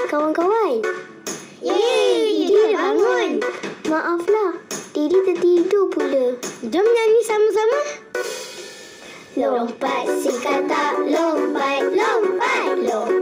kawan-kawan. Yeay, Didi dah bangun. Maaflah, Didi tertidur pula. Jom nyanyi sama-sama. Lompat si katak, lompat, lompat, lompat.